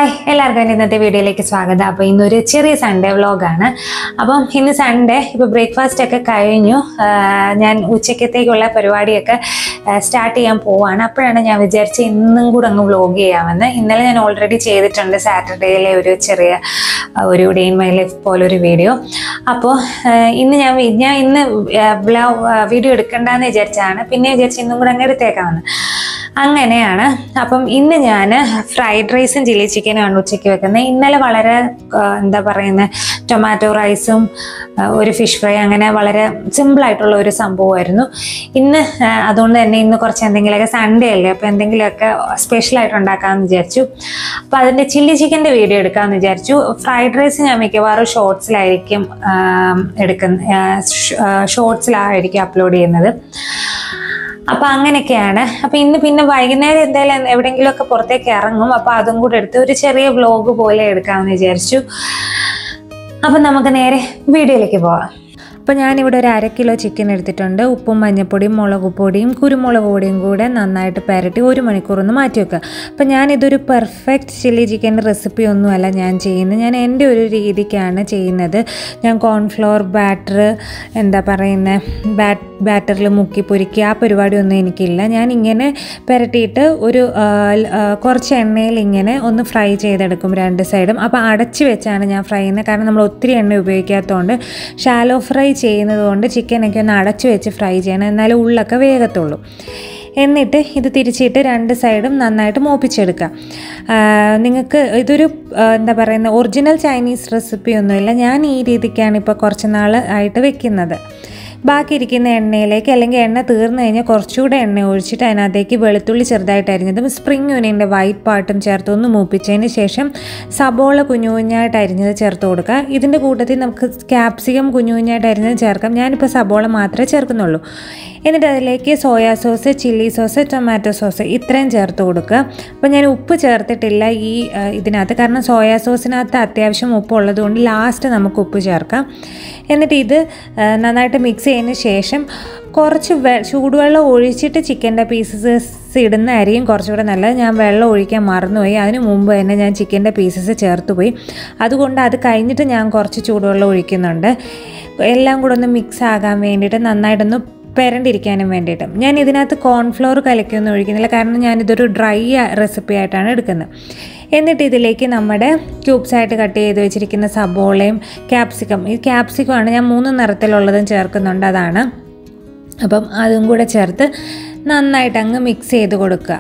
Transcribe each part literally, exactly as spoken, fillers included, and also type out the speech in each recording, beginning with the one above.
Hi എല്ലാവർക്കും ഇന്നത്തെ വീഡിയോയിലേക്ക് സ്വാഗതം. അപ്പോൾ ഇന്നൊരു ചെറിയ സൺഡേ വ്ളോഗാണ്. അപ്പം ഇന്ന് സൺഡേ ഇപ്പോൾ ബ്രേക്ക്ഫാസ്റ്റ് ഒക്കെ കഴിഞ്ഞു. ഞാൻ ഉച്ചക്കത്തേക്കുള്ള പരിപാടിയൊക്കെ സ്റ്റാർട്ട് ചെയ്യാൻ പോവാണ്. അപ്പോഴാണ് ഞാൻ വിചാരിച്ച് ഇന്നും കൂടെ അങ്ങ് വ്ളോഗ് ചെയ്യാമെന്ന്. ഇന്നലെ ഞാൻ ഓൾറെഡി ചെയ്തിട്ടുണ്ട് സാറ്റർഡേയിലെ ഒരു ചെറിയ ഒരു ഡേ ഇൻ മൈ ലൈഫ് പോലൊരു വീഡിയോ. അപ്പോൾ ഇന്ന് ഞാൻ ഞാൻ ഇന്ന് വീഡിയോ എടുക്കണ്ടെന്ന് വിചാരിച്ചാണ്. പിന്നെ വിചാരിച്ച് ഇന്നും കൂടെ അങ്ങ് എടുത്തേക്കാമെന്ന്. അങ്ങനെയാണ്. അപ്പം ഇന്ന് ഞാൻ ഫ്രൈഡ് റൈസും ചില്ലി ചിക്കനുമാണ് ഉച്ചയ്ക്ക് വെക്കുന്നത്. ഇന്നലെ വളരെ എന്താ പറയുന്നത് ടൊമാറ്റോ റൈസും ഒരു ഫിഷ് ഫ്രൈ, അങ്ങനെ വളരെ സിമ്പിളായിട്ടുള്ള ഒരു സംഭവമായിരുന്നു. ഇന്ന് അതുകൊണ്ട് തന്നെ ഇന്ന് കുറച്ച് എന്തെങ്കിലുമൊക്കെ സൺഡേ അല്ലേ, അപ്പോൾ എന്തെങ്കിലുമൊക്കെ സ്പെഷ്യലായിട്ട് ഉണ്ടാക്കാമെന്ന് വിചാരിച്ചു. അപ്പോൾ അതിൻ്റെ ചില്ലി ചിക്കൻ്റെ വീഡിയോ എടുക്കാമെന്ന് വിചാരിച്ചു. ഫ്രൈഡ് റൈസ് ഞാൻ മിക്കവാറും ഷോർട്സിലായിരിക്കും എടുക്കുന്ന ഷോർട്സിലായിരിക്കും അപ്ലോഡ് ചെയ്യുന്നത്. അപ്പം അങ്ങനെയൊക്കെയാണ്. അപ്പം ഇന്ന് പിന്നെ വൈകുന്നേരം എന്തായാലും എവിടെയെങ്കിലുമൊക്കെ പുറത്തേക്ക് ഇറങ്ങും. അപ്പം അതും കൂടെ എടുത്ത് ഒരു ചെറിയ വ്ലോഗ് പോലെ എടുക്കാമെന്ന് വിചാരിച്ചു. അപ്പം നമുക്ക് നേരെ വീഡിയോയിലേക്ക് പോവാം. അപ്പോൾ ഞാനിവിടെ ഒരു അര കിലോ ചിക്കൻ എടുത്തിട്ടുണ്ട്. ഉപ്പും മഞ്ഞൾപ്പൊടിയും മുളക് പൊടിയും കുരുമുളക് പൊടിയും കൂടെ നന്നായിട്ട് പുരട്ടി ഒരു മണിക്കൂറൊന്ന് മാറ്റി വെക്കുക. അപ്പോൾ ഞാനിതൊരു പെർഫെക്റ്റ് ചില്ലി ചിക്കൻ്റെ റെസിപ്പി ഒന്നുമല്ല ഞാൻ ചെയ്യുന്നത്. ഞാൻ എൻ്റെ ഒരു രീതിക്കാണ് ചെയ്യുന്നത്. ഞാൻ കോൺഫ്ലോർ ബാറ്റർ എന്താ പറയുന്നത് ബാറ്റ് ബാറ്ററിൽ മുക്കി പൊരിക്കുക ആ പരിപാടിയൊന്നും എനിക്കില്ല. ഞാനിങ്ങനെ പുരട്ടിയിട്ട് ഒരു കുറച്ച് എണ്ണയിൽ ഇങ്ങനെ ഒന്ന് ഫ്രൈ ചെയ്തെടുക്കും രണ്ട് സൈഡും. അപ്പോൾ അടച്ച് വെച്ചാണ് ഞാൻ ഫ്രൈ ചെയ്യുന്നത്. കാരണം നമ്മൾ ഒത്തിരി എണ്ണ ഉപയോഗിക്കാത്തതുകൊണ്ട് ഷാലോ ഫ്രൈ ചെയ്യുന്നത് കൊണ്ട് ചിക്കനൊക്കെ ഒന്ന് അടച്ചു വെച്ച് ഫ്രൈ ചെയ്യണം, എന്നാലും ഉള്ളൊക്കെ വേഗത്തുള്ളൂ. എന്നിട്ട് ഇത് തിരിച്ചിട്ട് രണ്ട് സൈഡും നന്നായിട്ട് മൂപ്പിച്ചെടുക്കുക. നിങ്ങൾക്ക് ഇതൊരു എന്താ പറയുന്നത് ഒറിജിനൽ ചൈനീസ് റെസിപ്പി ഒന്നുമില്ല. ഞാൻ ഈ രീതിക്കാണ് ഇപ്പോൾ കുറച്ച് നാൾ ആയിട്ട് വെക്കുന്നത്. ബാക്കി ഇരിക്കുന്ന എണ്ണയിലേക്ക്, അല്ലെങ്കിൽ എണ്ണ തീർന്നു കഴിഞ്ഞാൽ കുറച്ചുകൂടെ എണ്ണ ഒഴിച്ചിട്ട് അതിനകത്തേക്ക് വെളുത്തുള്ളി ചെറുതായിട്ട് അരിഞ്ഞതും സ്പ്രിംഗ് ഒനിയൻ്റെ വൈറ്റ് പാർട്ടും ചേർത്ത് ഒന്ന് മൂപ്പിച്ചതിന് ശേഷം സബോള കുഞ്ഞു കുഞ്ഞായിട്ട് അരിഞ്ഞത് ചേർത്ത് കൊടുക്കുക. ഇതിൻ്റെ കൂട്ടത്തിൽ നമുക്ക് ക്യാപ്സിക്കം കുഞ്ഞു കുഞ്ഞായിട്ട് അരിഞ്ഞത് ചേർക്കാം. ഞാനിപ്പോൾ സബോള മാത്രമേ ചേർക്കുന്നുള്ളൂ. എന്നിട്ട് അതിലേക്ക് soya sauce, chilli sauce, tomato sauce ഇത്രയും ചേർത്ത് കൊടുക്കുക. അപ്പോൾ ഞാൻ ഉപ്പ് ചേർത്തിട്ടില്ല ഈ ഇതിനകത്ത്, കാരണം സോയാ സോസിനകത്ത് അത്യാവശ്യം ഉപ്പ് ഉള്ളതുകൊണ്ട് ലാസ്റ്റ് നമുക്ക് ഉപ്പ് ചേർക്കാം. എന്നിട്ട് ഇത് നന്നായിട്ട് മിക്സ് ചെയ്തതിന് ശേഷം കുറച്ച് വെ ചൂടുവെള്ളം ഒഴിച്ചിട്ട് ചിക്കൻ്റെ പീസസ് ഇടുന്നതായിരിക്കും കുറച്ചുകൂടെ നല്ലത്. ഞാൻ വെള്ളം ഒഴിക്കാൻ മറന്നുപോയി. അതിന് മുമ്പ് തന്നെ ഞാൻ ചിക്കൻ്റെ പീസസ് ചേർത്ത് പോയി. അതുകൊണ്ട് അത് കഴിഞ്ഞിട്ട് ഞാൻ കുറച്ച് ചൂടുവെള്ളം ഒഴിക്കുന്നുണ്ട്. എല്ലാം കൂടെ ഒന്ന് മിക്സ് ആകാൻ വേണ്ടിയിട്ട്, നന്നായിട്ടൊന്ന് പെരണ്ടിരിക്കാനും വേണ്ടിയിട്ട്. ഞാൻ ഇതിനകത്ത് കോൺഫ്ലോർ കലക്കിയൊന്നും ഒഴിക്കുന്നില്ല, കാരണം ഞാനിതൊരു ഡ്രൈ റെസിപ്പി ആയിട്ടാണ് എടുക്കുന്നത്. എന്നിട്ട് ഇതിലേക്ക് നമ്മുടെ ക്യൂബ്സായിട്ട് കട്ട് ചെയ്ത് വെച്ചിരിക്കുന്ന സബോളയും ക്യാപ്സിക്കം, ഈ ക്യാപ്സിക്കമാണ് ഞാൻ മൂന്ന് നിറത്തിലുള്ളതും ചേർക്കുന്നുണ്ട്, അതാണ്. അപ്പം അതും കൂടെ ചേർത്ത് നന്നായിട്ട് അങ്ങ് മിക്സ് ചെയ്ത് കൊടുക്കുക.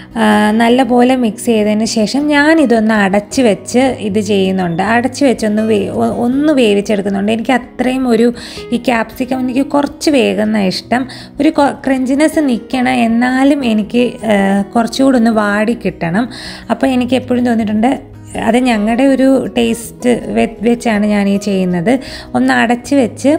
നല്ല പോലെ മിക്സ് ചെയ്തതിന് ശേഷം ഞാനിതൊന്ന് അടച്ച് വെച്ച് ഇത് ചെയ്യുന്നുണ്ട്. അടച്ച് വെച്ചൊന്ന് വേ ഒന്ന് വേവിച്ചെടുക്കുന്നുണ്ട്. എനിക്ക് അത്രയും ഒരു ഈ ക്യാപ്സിക്കം എനിക്ക് കുറച്ച് വേഗം ഇഷ്ടം. ഒരു ക്രഞ്ചിനെസ് നിൽക്കണം, എന്നാലും എനിക്ക് കുറച്ചുകൂടെ ഒന്ന് വാടി കിട്ടണം. അപ്പോൾ എനിക്ക് എപ്പോഴും തോന്നിയിട്ടുണ്ട് അത് ഞങ്ങളുടെ ഒരു ടേസ്റ്റ് വെച്ചാണ് ഞാൻ ഈ ചെയ്യുന്നത്. ഒന്ന് അടച്ച് വെച്ച്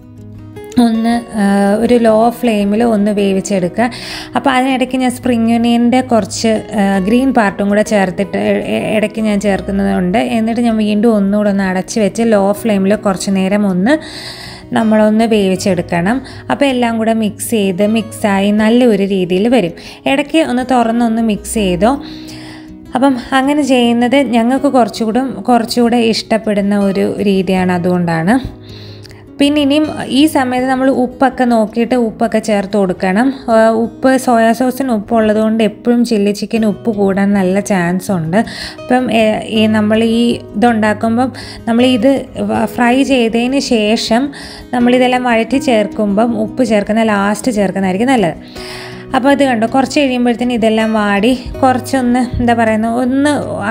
ഒന്ന് ഒരു ലോ ഫ്ലെയിമിൽ ഒന്ന് വേവിച്ചെടുക്കുക. അപ്പോൾ അതിനിടയ്ക്ക് ഞാൻ സ്പ്രിംഗ് ഒനിയൻ്റെ കുറച്ച് ഗ്രീൻ പാർട്ടും കൂടെ ചേർത്തിട്ട് ഇടയ്ക്ക് ഞാൻ ചേർക്കുന്നുണ്ട്. എന്നിട്ട് ഞാൻ വീണ്ടും ഒന്നുകൂടെ ഒന്ന് അടച്ച് വെച്ച് ലോ ഫ്ലെയിമിൽ കുറച്ച് നേരം ഒന്ന് നമ്മളൊന്ന് വേവിച്ചെടുക്കണം. അപ്പോൾ എല്ലാം കൂടെ മിക്സ് ചെയ്ത് മിക്സായി നല്ലൊരു രീതിയിൽ വരും. ഇടയ്ക്ക് ഒന്ന് തുറന്നൊന്ന് മിക്സ് ചെയ്തോ. അപ്പം അങ്ങനെ ചെയ്യുന്നത് ഞങ്ങൾക്ക് കുറച്ചുകൂടെ കുറച്ചുകൂടെ ഇഷ്ടപ്പെടുന്ന ഒരു രീതിയാണ്, അതുകൊണ്ടാണ്. പിന്നെ ഇനിയും ഈ സമയത്ത് നമ്മൾ ഉപ്പൊക്കെ നോക്കിയിട്ട് ഉപ്പൊക്കെ ചേർത്ത് കൊടുക്കണം. ഉപ്പ് സോയാ സോസിന് ഉപ്പുള്ളത് കൊണ്ട് എപ്പോഴും ചില്ലി ചിക്കൻ ഉപ്പ് കൂടാൻ നല്ല ചാൻസ് ഉണ്ട്. അപ്പം ഈ നമ്മൾ ഈ ഇതുണ്ടാക്കുമ്പം നമ്മൾ ഇത് ഫ്രൈ ചെയ്തതിന് ശേഷം നമ്മളിതെല്ലാം വഴറ്റി ചേർക്കുമ്പം ഉപ്പ് ചേർക്കുന്ന ലാസ്റ്റ് ചേർക്കുന്നതായിരിക്കും നല്ലത്. അപ്പോൾ ഇത് കണ്ടോ, കുറച്ച് കഴിയുമ്പോഴത്തേന് ഇതെല്ലാം വാടി കുറച്ചൊന്ന് എന്താ പറയുന്നത് ഒന്ന്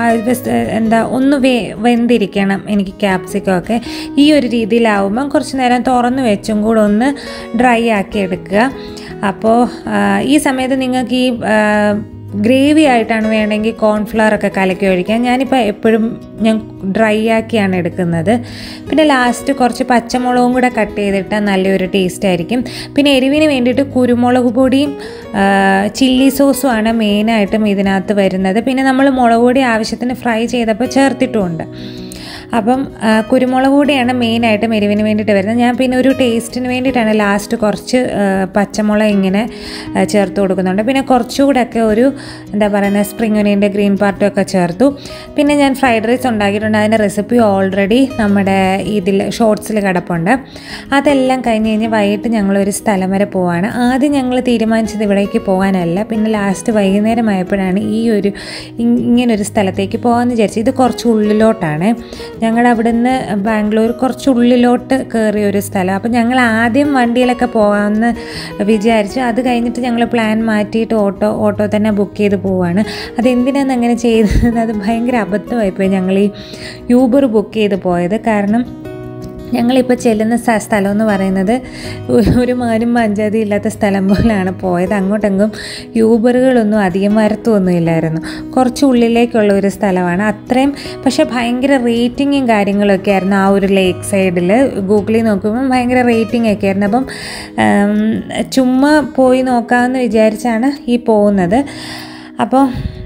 എന്താ ഒന്ന് വേ വെന്തിരിക്കണം എനിക്ക് ക്യാപ്സിക്കം ഒക്കെ. ഈ ഒരു രീതിയിലാവുമ്പം കുറച്ച് നേരം തുറന്ന് വെച്ചും കൂടെ ഒന്ന് ഡ്രൈ ആക്കി എടുക്കുക. അപ്പോൾ ഈ സമയത്ത് നിങ്ങൾക്ക് ഈ ഗ്രേവി ആയിട്ടാണ് വേണമെങ്കിൽ കോൺഫ്ലവറൊക്കെ കലക്കി ഒഴിക്കാം. ഞാനിപ്പോൾ എപ്പോഴും ഞാൻ ഡ്രൈ ആക്കിയാണ് എടുക്കുന്നത്. പിന്നെ ലാസ്റ്റ് കുറച്ച് പച്ചമുളകും കൂടെ കട്ട് ചെയ്തിട്ടാൽ നല്ലൊരു ടേസ്റ്റ് ആയിരിക്കും. പിന്നെ എരിവിന് വേണ്ടിയിട്ട് കുരുമുളക് പൊടിയും ചില്ലി സോസുമാണ് മെയിനായിട്ടും ഇതിനകത്ത് വരുന്നത്. പിന്നെ നമ്മൾ മുളക് പൊടി ആവശ്യത്തിന് ഫ്രൈ ചെയ്തപ്പോൾ ചേർത്തിട്ടുമുണ്ട്. അപ്പം കുരുമുളക് പൊടിയാണ് മെയിനായിട്ടും എരിവിന് വേണ്ടിയിട്ട് വരുന്നത്. ഞാൻ പിന്നെ ഒരു ടേസ്റ്റിന് വേണ്ടിയിട്ടാണ് ലാസ്റ്റ് കുറച്ച് പച്ചമുളക് ഇങ്ങനെ ചേർത്ത് കൊടുക്കുന്നുണ്ട്. പിന്നെ കുറച്ചുകൂടെയൊക്കെ ഒരു എന്താ പറയുന്നത് സ്പ്രിംഗ് ഒനിയൻ്റെ ഗ്രീൻ പാർട്ടും ഒക്കെ ചേർത്തു. പിന്നെ ഞാൻ ഫ്രൈഡ് റൈസ് ഉണ്ടാക്കിയിട്ടുണ്ട്. അതിൻ്റെ റെസിപ്പി ഓൾറെഡി നമ്മുടെ ഇതിൽ ഷോർട്സിൽ കിടപ്പുണ്ട്. അതെല്ലാം കഴിഞ്ഞ് കഴിഞ്ഞ് വൈകിട്ട് ഞങ്ങളൊരു സ്ഥലം വരെ പോവാണ്. ആദ്യം ഞങ്ങൾ തീരുമാനിച്ചത് ഇവിടേക്ക് പോകാനല്ല, പിന്നെ ലാസ്റ്റ് വൈകുന്നേരം ആയപ്പോഴാണ് ഈ ഒരു ഇങ്ങനൊരു സ്ഥലത്തേക്ക് പോകാമെന്ന് വിചാരിച്ചു. ഇത് കുറച്ച് ഉള്ളിലോട്ടാണ്. ഞങ്ങളുടെ അവിടെ നിന്ന് ബാംഗ്ലൂർ കുറച്ച് ഉള്ളിലോട്ട് കയറിയ ഒരു സ്ഥലം. അപ്പോൾ ഞങ്ങൾ ആദ്യം വണ്ടിയിലൊക്കെ പോകാമെന്ന് വിചാരിച്ചു. അത് കഴിഞ്ഞിട്ട് ഞങ്ങൾ പ്ലാൻ മാറ്റിയിട്ട് ഓട്ടോ ഓട്ടോ തന്നെ ബുക്ക് ചെയ്ത് പോവുകയാണ്. അതെന്തിനാണ് അങ്ങനെ ചെയ്തത്? അത് ഭയങ്കര അബദ്ധമായിപ്പോയി ഞങ്ങൾ ഈ യൂബർ ബുക്ക് ചെയ്ത് പോയത്. കാരണം ഞങ്ങളിപ്പോൾ ചെല്ലുന്ന സ്ഥലം എന്ന് പറയുന്നത് ഒരു മാനും മഞ്ചാതി ഇല്ലാത്ത സ്ഥലം പോലെയാണ് പോയത്. അങ്ങോട്ടെങ്കും യൂബറുകളൊന്നും അധികം വരത്തൊന്നും ഇല്ലായിരുന്നു. കുറച്ച് ഉള്ളിലേക്കുള്ള ഒരു സ്ഥലമാണ് അത്രയും. പക്ഷേ ഭയങ്കര റേറ്റിങ്ങും കാര്യങ്ങളൊക്കെ ആയിരുന്നു ആ ഒരു ലേക്ക് സൈഡിൽ. ഗൂഗിളിൽ നോക്കുമ്പം ഭയങ്കര റേറ്റിംഗ് ഒക്കെ ആയിരുന്നു. അപ്പം ചുമ്മാ പോയി നോക്കാമെന്ന് വിചാരിച്ചാണ് ഈ പോകുന്നത്. അപ്പോൾ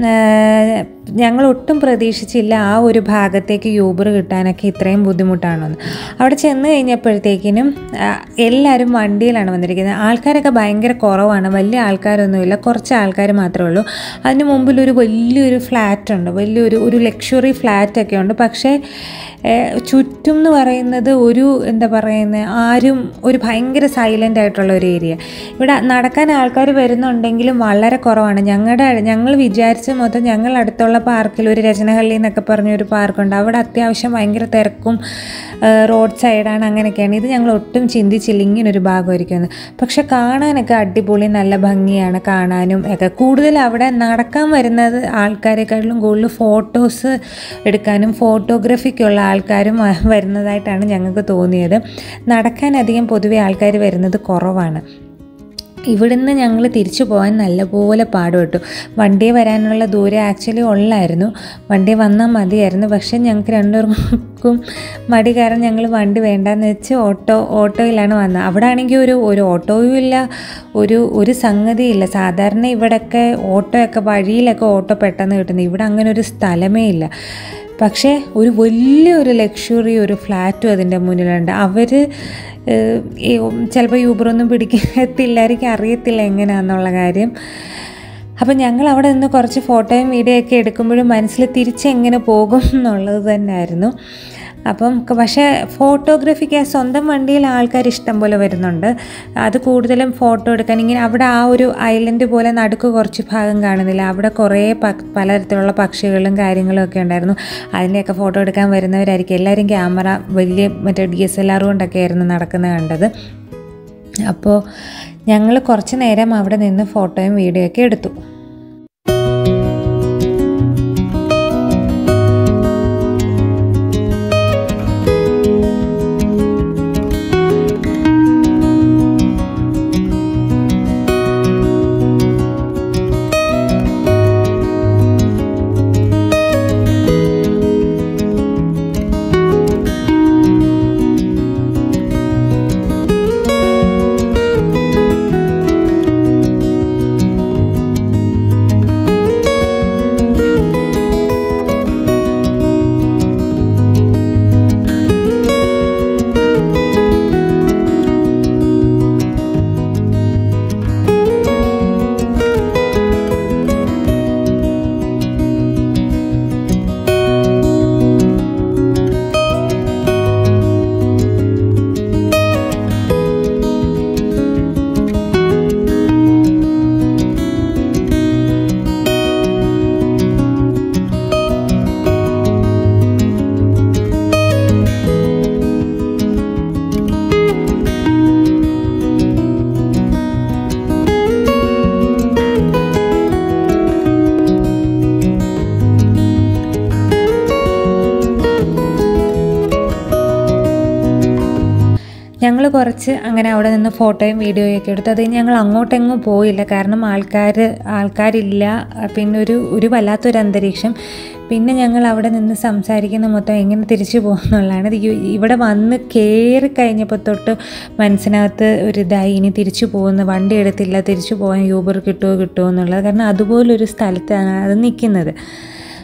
ഞങ്ങൾ ഒട്ടും പ്രതീക്ഷിച്ചില്ല ആ ഒരു ഭാഗത്തേക്ക് യൂബർ കിട്ടാനൊക്കെ ഇത്രയും ബുദ്ധിമുട്ടാണെന്ന്. അവിടെ ചെന്ന് കഴിഞ്ഞപ്പോഴത്തേക്കിനും എല്ലാവരും വണ്ടിയിലാണ് വന്നിരിക്കുന്നത്. ആൾക്കാരൊക്കെ ഭയങ്കര കുറവാണ്, വലിയ ആൾക്കാരൊന്നുമില്ല, കുറച്ച് ആൾക്കാർ മാത്രമേ ഉള്ളൂ. അതിന് മുമ്പിലൊരു വലിയൊരു ഫ്ലാറ്റ് ഉണ്ട്, വലിയൊരു ഒരു ലക്ഷറി ഫ്ലാറ്റൊക്കെ ഉണ്ട്. പക്ഷേ ചുറ്റും എന്ന് പറയുന്നത് ഒരു എന്താ പറയുന്നത് ആരും ഒരു ഭയങ്കര സൈലൻ്റ് ആയിട്ടുള്ള ഒരു ഏരിയ. ഇവിടെ നടക്കാൻ ആൾക്കാർ വരുന്നുണ്ടെങ്കിലും വളരെ കുറവാണ്. ഞങ്ങളുടെ ഞങ്ങൾ വിചാരിച്ച മൊത്തം ഞങ്ങൾ അടുത്തുള്ള പാർക്കിൽ ഒരു രചനഹള്ളി എന്നൊക്കെ പറഞ്ഞൊരു പാർക്കുണ്ട്. അവിടെ അത്യാവശ്യം ഭയങ്കര തിരക്കും റോഡ് സൈഡാണ്, അങ്ങനെയൊക്കെയാണ്. ഇത് ഞങ്ങൾ ഒട്ടും ചിന്തിച്ചില്ല ഇങ്ങനൊരു ഭാഗമായിരിക്കുമെന്ന്. പക്ഷെ കാണാനൊക്കെ അടിപൊളി, നല്ല ഭംഗിയാണ് കാണാനും ഒക്കെ. കൂടുതൽ അവിടെ നടക്കാൻ വരുന്നത് ആൾക്കാരെക്കാട്ടിലും കൂടുതൽ ഫോട്ടോസ് എടുക്കാനും ഫോട്ടോഗ്രാഫിക്കുള്ള ആൾക്കാരും വരുന്നതായിട്ടാണ് ഞങ്ങൾക്ക് തോന്നിയത്. നടക്കാനധികം പൊതുവെ ആൾക്കാർ വരുന്നത് കുറവാണ്. ഇവിടുന്ന് ഞങ്ങൾ തിരിച്ചു പോകാൻ നല്ലപോലെ പാടുപെട്ടു. വണ്ടിയെ വരാനുള്ള ദൂരം ആക്ച്വലി ഉള്ളായിരുന്നു, വണ്ടി വന്നാൽ മതിയായിരുന്നു. പക്ഷേ ഞങ്ങൾക്ക് രണ്ടുപേർക്കും മടി കാരണം ഞങ്ങൾ വണ്ടി വേണ്ടെന്ന് വെച്ച് ഓട്ടോ ഓട്ടോയിലാണ് വന്നത്. അവിടെ ആണെങ്കിൽ ഒരു ഒരു ഓട്ടോയും ഇല്ല, ഒരു ഒരു സംഗതിയില്ല. സാധാരണ ഇവിടെയൊക്കെ ഓട്ടോയൊക്കെ വഴിയിലൊക്കെ ഓട്ടോ പെട്ടെന്ന് കിട്ടുന്നത്, ഇവിടെ അങ്ങനെ ഒരു സ്ഥലമേ ഇല്ല. പക്ഷേ ഒരു വലിയൊരു ലക്ഷറി ഒരു ഫ്ലാറ്റും അതിൻ്റെ മുന്നിലുണ്ട്. അവർ ചിലപ്പോൾ യൂബറൊന്നും പിടിക്കത്തില്ലായിരിക്കും, അറിയത്തില്ല എങ്ങനെയാണെന്നുള്ള കാര്യം. അപ്പം ഞങ്ങൾ അവിടെ നിന്ന് കുറച്ച് ഫോട്ടോയും വീഡിയോ ഒക്കെ എടുക്കുമ്പോഴും മനസ്സിൽ തിരിച്ചെങ്ങനെ പോകും എന്നുള്ളത് തന്നെയായിരുന്നു. അപ്പം പക്ഷേ ഫോട്ടോഗ്രാഫിക്ക് സ്വന്തം വണ്ടിയിൽ ആൾക്കാർ ഇഷ്ടം പോലെ വരുന്നുണ്ട്. അത് കൂടുതലും ഫോട്ടോ എടുക്കാൻ ഇങ്ങനെ അവിടെ ആ ഒരു ഐലൻഡ് പോലെ നടുക്ക് കുറച്ച് ഭാഗം കാണുന്നില്ല, അവിടെ കുറേ പലതരത്തിലുള്ള പക്ഷികളും കാര്യങ്ങളും ഒക്കെ ഉണ്ടായിരുന്നു. അതിൻ്റെയൊക്കെ ഫോട്ടോ എടുക്കാൻ വരുന്നവരായിരിക്കും. എല്ലാവരും ക്യാമറ വലിയ മറ്റേ ഡി എസ് എൽ ആർ കൊണ്ടൊക്കെ ആയിരുന്നു നടക്കുന്നത് കണ്ടത്. അപ്പോൾ ഞങ്ങൾ കുറച്ച് നേരം അവിടെ നിന്ന് ഫോട്ടോയും വീഡിയോ ഒക്കെ എടുത്തു. ഞങ്ങൾ കുറച്ച് അങ്ങനെ അവിടെ നിന്ന് ഫോട്ടോയും വീഡിയോയൊക്കെ എടുത്തു. അത് ഞങ്ങൾ അങ്ങോട്ടെങ്ങും പോയില്ല, കാരണം ആൾക്കാർ ആൾക്കാരില്ല പിന്നെ ഒരു ഒരു വല്ലാത്തൊരു അന്തരീക്ഷം. പിന്നെ ഞങ്ങൾ അവിടെ നിന്ന് സംസാരിക്കുന്ന മൊത്തം എങ്ങനെ തിരിച്ചു പോകുന്നുള്ളതാണ്. ഇവിടെ വന്ന് കയറി കഴിഞ്ഞപ്പോൾ തൊട്ട് മനസ്സിനകത്ത് ഒരു ഇതായി, ഇനി തിരിച്ചു പോകുന്നു, വണ്ടി എടുത്തില്ല, തിരിച്ചു പോകാൻ യൂബർ കിട്ടുമോ കിട്ടുമോ എന്നുള്ളത്. കാരണം അതുപോലൊരു സ്ഥലത്താണ് അത് നിൽക്കുന്നത്.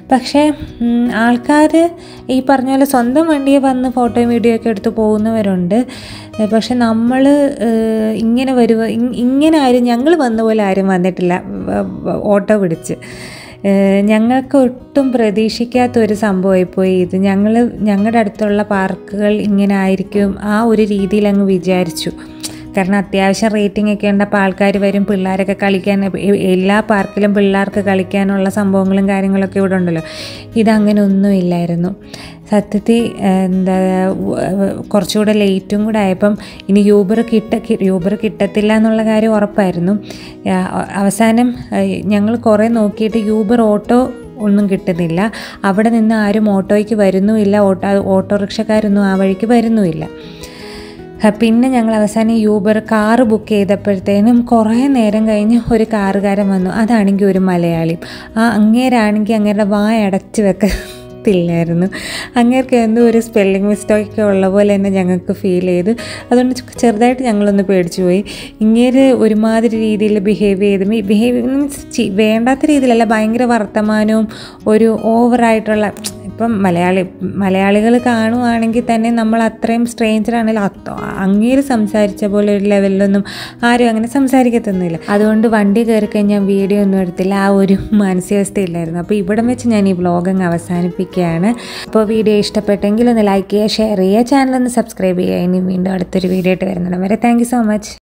പക്ഷേ ആൾക്കാർ ഈ പറഞ്ഞ പോലെ സ്വന്തം വണ്ടിയെ വന്ന് ഫോട്ടോയും വീഡിയോ ഒക്കെ എടുത്ത് പോകുന്നവരുണ്ട്. പക്ഷെ നമ്മൾ ഇങ്ങനെ വരുക ഇങ്ങനെ ആരും ഞങ്ങൾ വന്ന പോലെ ആരും വന്നിട്ടില്ല ഓട്ടോ പിടിച്ച്. ഞങ്ങൾക്ക് ഒട്ടും പ്രതീക്ഷിക്കാത്തൊരു സംഭവമായിപ്പോയി ഇത്. ഞങ്ങൾ ഞങ്ങളുടെ അടുത്തുള്ള പാർക്കുകൾ ഇങ്ങനെ ആയിരിക്കും ആ ഒരു രീതിയിൽ അങ്ങ് വിചാരിച്ചു. കാരണം അത്യാവശ്യം റേറ്റിംഗ് ഒക്കെ ഉണ്ട്, അപ്പോൾ ആൾക്കാർ വരും, പിള്ളേരൊക്കെ കളിക്കാൻ, എല്ലാ പാർക്കിലും പിള്ളേർക്ക് കളിക്കാനുള്ള സംഭവങ്ങളും കാര്യങ്ങളൊക്കെ ഇവിടെ ഉണ്ടല്ലോ. ഇതങ്ങനെ ഒന്നും ഇല്ലായിരുന്നു സത്യത്തിൽ. എന്താ കുറച്ചുകൂടെ ലേറ്റും കൂടെ ആയപ്പം ഇനി യൂബർ കിട്ട യൂബർ കിട്ടത്തില്ല എന്നുള്ള കാര്യം ഉറപ്പായിരുന്നു. അവസാനം ഞങ്ങൾ കുറേ നോക്കിയിട്ട് യൂബർ ഓട്ടോ ഒന്നും കിട്ടുന്നില്ല. അവിടെ നിന്ന് ആരും ഓട്ടോയ്ക്ക് വരുന്നുമില്ല, ഓട്ടോ ഓട്ടോറിക്ഷക്കാരൊന്നും ആ വഴിക്ക് വരുന്നുമില്ല. പിന്നെ ഞങ്ങൾ അവസാനം യൂബർ കാറ് ബുക്ക് ചെയ്തപ്പോഴത്തേനും കുറേ നേരം കഴിഞ്ഞ് ഒരു കാറുകാരൻ വന്നു. അതാണെങ്കിൽ ഒരു മലയാളി. ആ അങ്ങേരാണെങ്കിൽ അങ്ങേരുടെ വായ അടച്ചു വെക്കത്തില്ലായിരുന്നു. അങ്ങേർക്ക് എന്തോ ഒരു സ്പെല്ലിംഗ് മിസ്റ്റേക്ക് ഉള്ള പോലെ തന്നെ ഞങ്ങൾക്ക് ഫീൽ ചെയ്തു. അതുകൊണ്ട് ചെറുതായിട്ട് ഞങ്ങളൊന്ന് പേടിച്ചു പോയി. ഇങ്ങേര് ഒരുമാതിരി രീതിയിൽ ബിഹേവ് ചെയ്ത് ബിഹേവ് മീൻസ് വേണ്ടാത്ത രീതിയിലല്ല, ഭയങ്കര വർത്തമാനവും ഒരു ഓവറായിട്ടുള്ള. ഇപ്പം മലയാളി മലയാളികൾ കാണുവാണെങ്കിൽ തന്നെ നമ്മൾ അത്രയും സ്ട്രേഞ്ചറാണെങ്കിലും അങ്ങേര് സംസാരിച്ച പോലെ ഒരു ലെവലിലൊന്നും ആരും അങ്ങനെ സംസാരിക്കത്തൊന്നുമില്ല. അതുകൊണ്ട് വണ്ടി കയറി കഴിഞ്ഞാൽ വീഡിയോ ഒന്നും എടുത്തില്ല, ആ ഒരു മാനസികാവസ്ഥയില്ലായിരുന്നു. അപ്പോൾ ഇവിടം വെച്ച് ഞാൻ ഈ വ്ളോഗ് അങ്ങ് അവസാനിപ്പിക്കുകയാണ്. അപ്പോൾ വീഡിയോ ഇഷ്ടപ്പെട്ടെങ്കിൽ ഒന്ന് ലൈക്ക് ചെയ്യുക, ഷെയർ ചെയ്യുക, ചാനൽ ഒന്ന് സബ്സ്ക്രൈബ് ചെയ്യുക. ഇനി വീണ്ടും അടുത്തൊരു വീഡിയോ ആയിട്ട് വരുന്നുണ്ട് വരെ. Thank you so much.